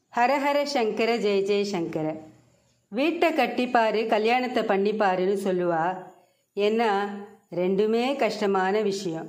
ஹரஹர சங்கர ஜெய ஜெய சங்கர. வீட்டை கட்டிப்பாரு கல்யாணத்தை பண்ணிப்பாருன்னு சொல்லுவா. ஏன்னா ரெண்டுமே கஷ்டமான விஷயம்.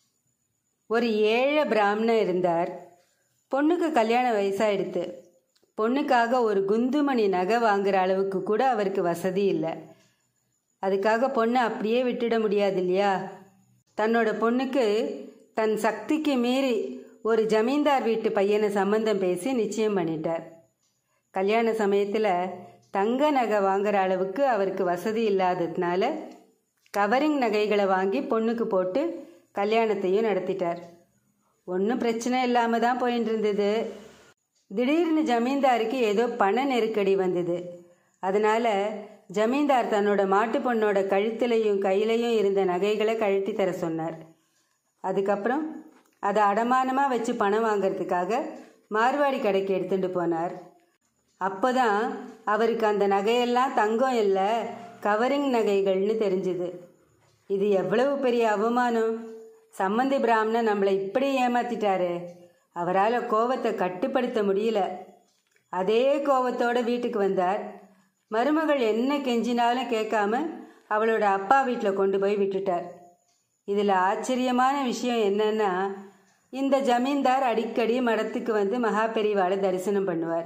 ஒரு ஏழை பிராமணன் இருந்தார். பொண்ணுக்கு கல்யாண வயசாகிடுத்து. பொண்ணுக்காக ஒரு குந்துமணி நகை வாங்குற அளவுக்கு கூட அவருக்கு வசதி இல்லை. அதுக்காக பொண்ணை அப்படியே விட்டுட முடியாது இல்லையா? தன்னோட பொண்ணுக்கு தன் சக்திக்கு மீறி ஒரு ஜமீன்தார் வீட்டு பையனை சம்பந்தம் பேசி நிச்சயம் பண்ணிட்டார். கல்யாண சமயத்தில் தங்க நகை வாங்குற அளவுக்கு அவருக்கு வசதி இல்லாததுனால கவரிங் நகைகளை வாங்கி பொண்ணுக்கு போட்டு கல்யாணத்தையும் நடத்திட்டார். ஒன்றும் பிரச்சனை இல்லாமல் தான் போயின்னு இருந்தது. திடீர்னு ஜமீன்தாருக்கு ஏதோ பண நெருக்கடி வந்தது. அதனால் ஜமீன்தார் தன்னோட மாட்டு பொண்ணோட கழுத்துலையும் கையிலையும் இருந்த நகைகளை கழட்டி தர சொன்னார். அதுக்கப்புறம் அதை அடமானமாக வச்சு பணம் வாங்கிறதுக்காக மார்வாடி கடைக்கு எடுத்துகிட்டு போனார். அப்போ தான் அவருக்கு அந்த நகையெல்லாம் தங்கம் இல்லை, கவரிங் நகைகள்னு தெரிஞ்சுது. இது எவ்வளவு பெரிய அவமானம்! சம்மந்தி பிராமணன் நம்மளை இப்படி ஏமாத்திட்டாரு. அவரால் கோவத்தை கட்டுப்படுத்த முடியல. அதே கோவத்தோடு வீட்டுக்கு வந்தார். மருமகள் என்ன கெஞ்சினாலும் கேட்காம அவளோட அப்பா வீட்டில் கொண்டு போய் விட்டுட்டார். இதில் ஆச்சரியமான விஷயம் என்னன்னா, இந்த ஜமீன்தார் அடிக்கடி மடத்துக்கு வந்து மகாபெரிவாளை தரிசனம் பண்ணுவார்.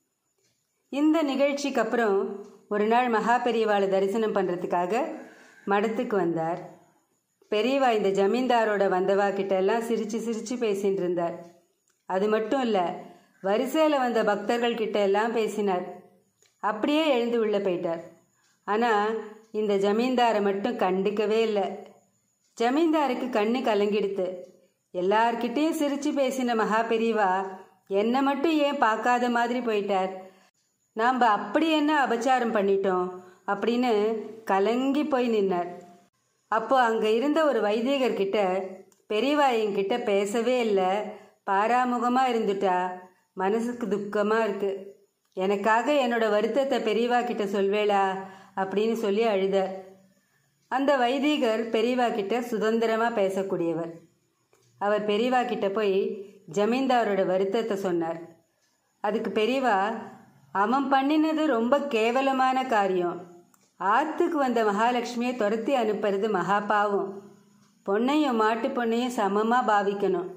இந்த நிகழ்ச்சிக்கு அப்புறம் ஒரு நாள் மகாபெரிவாளை தரிசனம் பண்ணுறதுக்காக மடத்துக்கு வந்தார். பெரியவா இந்த ஜமீன்தாரோட வந்தவா கிட்டெல்லாம் சிரித்து சிரித்து பேசின்னு இருந்தார். அது மட்டும் இல்லை, வரிசையில் வந்த பக்தர்கள் கிட்ட எல்லாம் பேசினார். அப்படியே எழுந்து உள்ளே போயிட்டார். ஆனால் இந்த ஜமீன்தாரை மட்டும் கண்டுக்கவே இல்லை. ஜமீன்தாருக்கு கண்ணு கலங்கிடுத்து. எல்லார்கிட்டையும் சிரித்து பேசின மகாபெரிவா என்னை மட்டும் ஏன் பார்க்காத மாதிரி போயிட்டார்? நாம் அப்படி என்ன அபச்சாரம் பண்ணிட்டோம் அப்படின்னு கலங்கி போய் நின்னார். அப்போ அங்கே இருந்த ஒரு வைதிகர்கிட்ட, பெரியவா என்கிட்ட பேசவே இல்லை, பாராமுகமாக இருந்துட்டா, மனசுக்கு துக்கமாக இருக்குது, எனக்காக என்னோட வருத்தத்தை பெரியவா கிட்ட சொல்வேளா அப்படின்னு சொல்லி அழுதார். அந்த வைதிகர் பெரியவா கிட்ட சுதந்திரமாக பேசக்கூடியவர். அவர் பெரியவா கிட்ட போய் ஜமீன்தாரோட வருத்தத்தை சொன்னார். அதுக்கு பெரியவா, அவன் பண்ணினது ரொம்ப கேவலமான காரியம். ஆற்றுக்கு வந்த மகாலட்சுமியை துரத்தி அனுப்புறது மகாபாவம். பொண்ணையும் மாட்டு பொண்ணையும் சமமாக பாவிக்கணும்.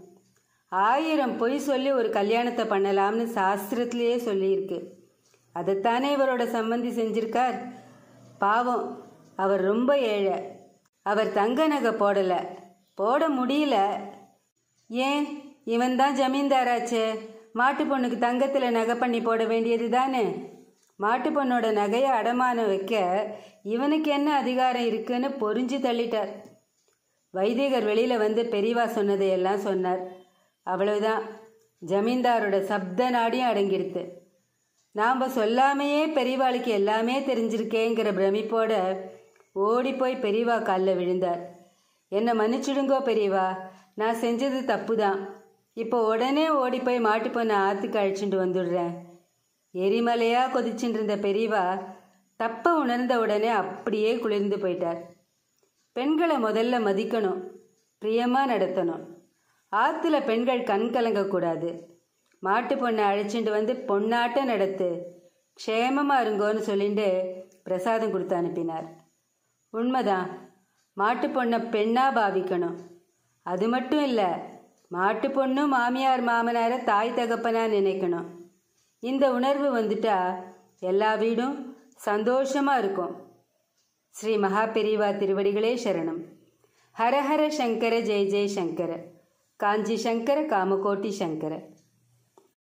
1000 பொய் சொல்லி ஒரு கல்யாணத்தை பண்ணலாம்னு சாஸ்திரத்திலேயே சொல்லியிருக்கு. அதைத்தானே இவரோட சம்பந்தி செஞ்சிருக்கார். பாவம், அவர் ரொம்ப ஏழை. அவர் தங்க நகை போடலை, போட முடியல. ஏன், இவன் தான் ஜமீன்தாராச்சே, மாட்டு பொண்ணுக்கு தங்கத்தில் நகை பண்ணி போட வேண்டியது தானே. மாட்டு பொண்ணோட நகையை அடமானம் வைக்க இவனுக்கு என்ன அதிகாரம் இருக்குன்னு பொறிஞ்சு தள்ளிட்டார். வைதிகர் வெளியில் வந்து பெரியவா சொன்னதையெல்லாம் சொன்னார். அவ்வளவுதான், ஜமீன்தாரோட சப்த நாடியும் அடங்கிடுத்து. நாம் சொல்லாமையே பெரியவாளுக்கு எல்லாமே தெரிஞ்சிருக்கேங்கிற பிரமிப்போட ஓடி போய் பெரியவா காலில் விழுந்தார். என்னை மன்னிச்சிடுங்கோ பெரியவா, நான் செஞ்சது தப்பு தான். இப்போ உடனே ஓடி போய் மாட்டு பொண்ணை ஆற்றுக்கு அழைச்சிட்டு வந்துடுறேன். எரிமலையாக கொதிச்சுட்டு இருந்த பெரியவா தப்பை உணர்ந்த உடனே அப்படியே குளிர்ந்து போயிட்டார். பெண்களை முதல்ல மதிக்கணும், பிரியமாக நடத்தணும். ஆற்றுல பெண்கள் கண் கலங்கக்கூடாது. மாட்டு பொண்ணை அழைச்சிட்டு வந்து பொண்ணாட்டம் நடத்து, க்ஷேமமாக இருங்கோன்னு சொல்லிட்டு பிரசாதம் கொடுத்து அனுப்பினார். உண்மைதான், மாட்டு பொண்ணை பெண்ணாக பாவிக்கணும். அது மட்டும் இல்லை, மாட்டு பொண்ணும் மாமியார் மாமனாரை தாய் தகப்பனாக நினைக்கணும். இந்த உணர்வு வந்துட்டா எல்லா வீடும் சந்தோஷமாக இருக்கும். ஸ்ரீ மகாபெரிவா திருவடிகளே சரணம். ஹரஹர சங்கர ஜெய ஜெய சங்கர. காஞ்சி சங்கர காமகோட்டி சங்கர.